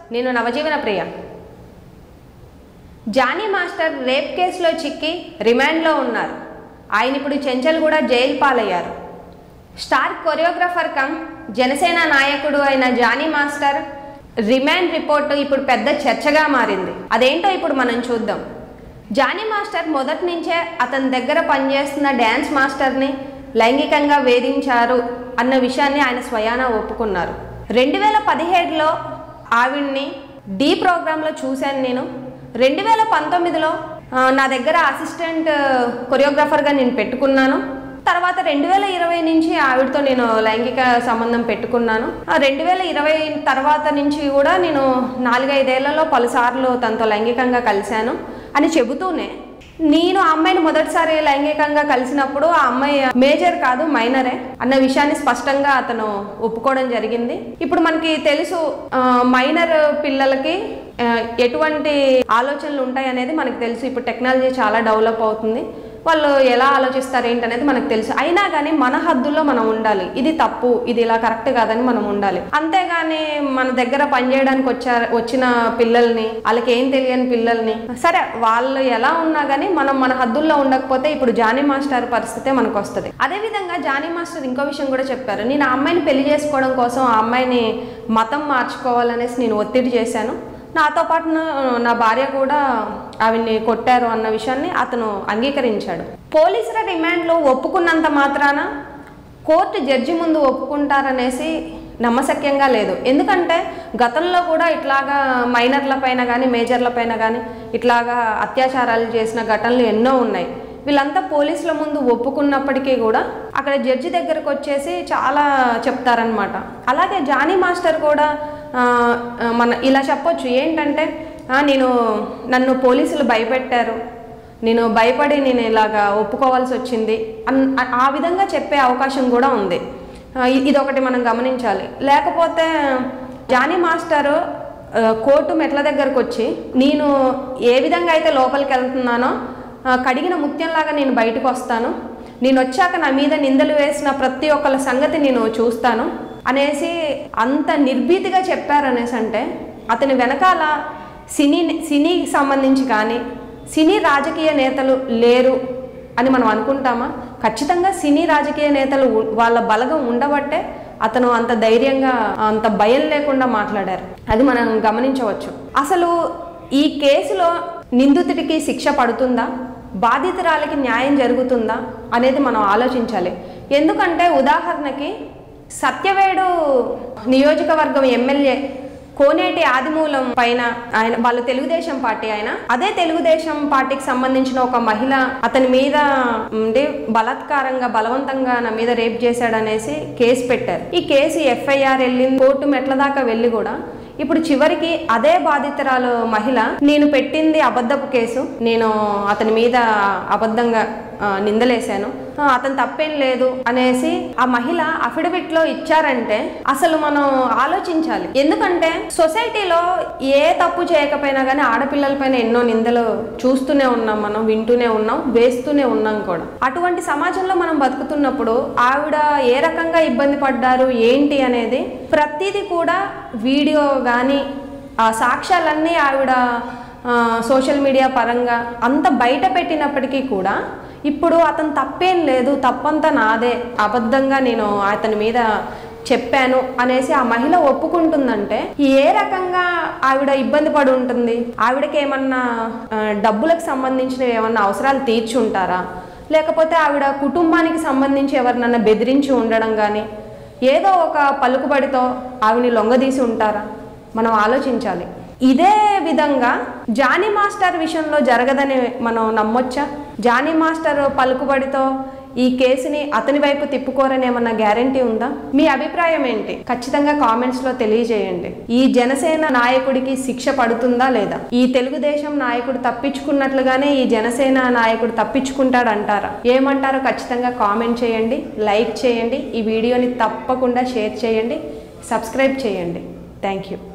నేను Navajeevana Priya. Jani master rape కేసులో చిక్కి రిమాండ్లో ఉన్నారు. ఆయన ఇప్పుడు చెంచల్గూడ జైలు పాలయ్యారు. స్టార్ కొరియోగ్రాఫర్ కమ్ జనసేన నాయకుడు అయిన జానీ మాస్టర్ రిమాండ్ రిపోర్టు ఇప్పుడు పెద్ద చర్చగా మారింది. అదేంటో ఇప్పుడు మనం చూద్దాం. జానీ మాస్టర్ మొదటి నుంచే అతని దగ్గర పనిచేస్తున్న డ్యాన్స్ మాస్టర్ని లైంగికంగా వేధించారు అన్న విషయాన్ని ఆయన స్వయానా ఒప్పుకున్నారు. 2017లో ఆవిడ్ని డి ప్రోగ్రాంలో చూశాను నేను. 2019లో నా దగ్గర అసిస్టెంట్ కొరియోగ్రాఫర్గా నేను పెట్టుకున్నాను. తర్వాత 2020 నుంచి ఆవిడతో నేను లైంగిక సంబంధం పెట్టుకున్నాను. 2020 తర్వాత నుంచి కూడా నేను 4-5 ఏళ్లలో పలుసార్లు తనతో లైంగికంగా కలిశాను అని చెబుతూనే, నేను ఆ అమ్మాయిని మొదటిసారి లైంగికంగా కలిసినప్పుడు ఆ అమ్మాయి మేజర్ కాదు మైనరే అన్న విషయాన్ని స్పష్టంగా అతను ఒప్పుకోవడం జరిగింది. ఇప్పుడు మనకి తెలుసు మైనర్ పిల్లలకి ఎటువంటి ఆలోచనలు ఉంటాయి అనేది మనకు తెలుసు. ఇప్పుడు టెక్నాలజీ చాలా డెవలప్ అవుతుంది. వాళ్ళు ఎలా ఆలోచిస్తారు ఏంటనేది మనకు తెలుసు. అయినా కానీ మన హద్దుల్లో మనం ఉండాలి. ఇది తప్పు, ఇది ఇలా కరెక్ట్ కాదని మనం ఉండాలి. అంతేగాని మన దగ్గర పనిచేయడానికి వచ్చిన పిల్లల్ని, వాళ్ళకి ఏం తెలియని పిల్లల్ని, సరే వాళ్ళు ఎలా ఉన్నా కానీ మనం మన హద్దుల్లో ఉండకపోతే ఇప్పుడు జానీ మాస్టర్ పరిస్థితే మనకు వస్తుంది. అదేవిధంగా జానీ మాస్టర్ ఇంకో విషయం కూడా చెప్పారు. నేను ఆ అమ్మాయిని పెళ్లి చేసుకోవడం కోసం ఆ అమ్మాయిని మతం మార్చుకోవాలనేసి నేను ఒత్తిడి చేశాను. నాతో పాటు నా భార్య కూడా ఆవిడ్ని కొట్టారు అన్న విషయాన్ని అతను అంగీకరించాడు. పోలీసుల రిమాండ్లో ఒప్పుకున్నంత మాత్రాన కోర్టు జడ్జి ముందు ఒప్పుకుంటారనేసి నమ్మశక్యంగా లేదు. ఎందుకంటే గతంలో కూడా ఇట్లాగా మైనర్ల పైన కానీ మేజర్ల పైన కానీ ఇట్లాగా అత్యాచారాలు చేసిన ఘటనలు ఎన్నో ఉన్నాయి. వీళ్ళంతా పోలీసుల ముందు ఒప్పుకున్నప్పటికీ కూడా అక్కడ జడ్జి దగ్గరకు వచ్చేసి చాలా చెప్తారనమాట. అలాగే జానీ మాస్టర్ కూడా మన ఇలా చెప్పొచ్చు ఏంటంటే, నన్ను పోలీసులు భయపెట్టారు, నేను భయపడి నేను ఇలాగా ఒప్పుకోవాల్సి వచ్చింది ఆ విధంగా చెప్పే అవకాశం కూడా ఉంది. ఇదొకటి మనం గమనించాలి. లేకపోతే జానీ మాస్టరు కోర్టు మెట్ల దగ్గరకు వచ్చి నేను ఏ విధంగా అయితే లోపలికి వెళ్తున్నానో కడిగిన ముత్యంలాగా నేను బయటకు వస్తాను, నేను వచ్చాక నా మీద నిందలు వేసిన ప్రతి ఒక్కళ్ళ సంగతి నేను చూస్తాను అనేసి అంత నిర్భీతిగా చెప్పారనేసి అంటే అతని వెనకాల సినీకి సంబంధించి కానీ సినీ రాజకీయ నేతలు లేరు అని మనం అనుకుంటామా? ఖచ్చితంగా సినీ రాజకీయ నేతలు వాళ్ళ బలగం ఉండబట్టే అతను అంత ధైర్యంగా అంత భయం లేకుండా మాట్లాడారు. అది మనం గమనించవచ్చు. అసలు ఈ కేసులో నిందితుడికి శిక్ష పడుతుందా, బాధితురాలకి న్యాయం జరుగుతుందా అనేది మనం ఆలోచించాలి. ఎందుకంటే ఉదాహరణకి సత్యవేడు నియోజకవర్గం ఎమ్మెల్యే కోనేటి ఆదిమూలం పైన వాళ్ళు తెలుగుదేశం పార్టీ అదే తెలుగుదేశం పార్టీకి సంబంధించిన ఒక మహిళ అతని మీద బలవంతంగా నా మీద రేప్ చేశాడనేసి కేసు పెట్టారు. ఈ కేసు ఎఫ్ఐఆర్ వెళ్ళింది, కోర్టు మెట్ల దాకా వెళ్ళి కూడా ఇప్పుడు చివరికి అదే బాధితురాలు మహిళ నేను పెట్టింది అబద్ధపు కేసు, నేను అతని మీద అబద్ధంగా నిందలేశాను, అతను తప్పేం లేదు అనేసి ఆ మహిళ అఫిడవిట్లో ఇచ్చారంటే అసలు మనం ఆలోచించాలి. ఎందుకంటే సొసైటీలో ఏ తప్పు చేయకపోయినా కానీ ఆడపిల్లలపైన ఎన్నో నిందలు చూస్తూనే ఉన్నాం, మనం వింటూనే ఉన్నాం, వేస్తూనే ఉన్నాం కూడా. అటువంటి సమాజంలో మనం బతుకుతున్నప్పుడు ఆవిడ ఏ రకంగా ఇబ్బంది పడ్డారు ఏంటి అనేది ప్రతిదీ కూడా వీడియో కానీ ఆ సాక్ష్యాలన్నీ ఆవిడ సోషల్ మీడియా పరంగా అంత బయట పెట్టినప్పటికీ కూడా ఇప్పుడు అతను తప్పేం లేదు, తప్పంతా నాదే, అబద్ధంగా నేను అతని మీద చెప్పాను అనేసి ఆ మహిళ ఒప్పుకుంటుందంటే ఏ రకంగా ఆవిడ ఇబ్బంది పడి ఉంటుంది? ఆవిడకి ఏమన్నా డబ్బులకు సంబంధించిన ఏమన్నా అవసరాలు తీర్చి ఉంటారా? లేకపోతే ఆవిడ కుటుంబానికి సంబంధించి ఎవరినన్నా బెదిరించి ఉండడం కానీ ఏదో ఒక పలుకుబడితో ఆవిడని లొంగదీసి ఉంటారా? మనం ఆలోచించాలి. ఇదే విధంగా జానీ మాస్టర్ విషయంలో జరగదని మనం నమ్మొచ్చా? జానీ మాస్టర్ పలుకుబడితో ఈ కేసుని అతని వైపు తిప్పుకోరని ఏమన్నా గ్యారంటీ ఉందా? మీ అభిప్రాయం ఏంటి? ఖచ్చితంగా కామెంట్స్లో తెలియజేయండి. ఈ జనసేన నాయకుడికి శిక్ష పడుతుందా లేదా? ఈ తెలుగుదేశం నాయకుడు తప్పించుకున్నట్లుగానే ఈ జనసేన నాయకుడు తప్పించుకుంటాడంటారా? ఏమంటారో ఖచ్చితంగా కామెంట్ చేయండి, లైక్ చేయండి, ఈ వీడియోని తప్పకుండా షేర్ చేయండి, సబ్స్క్రైబ్ చేయండి. Thank you.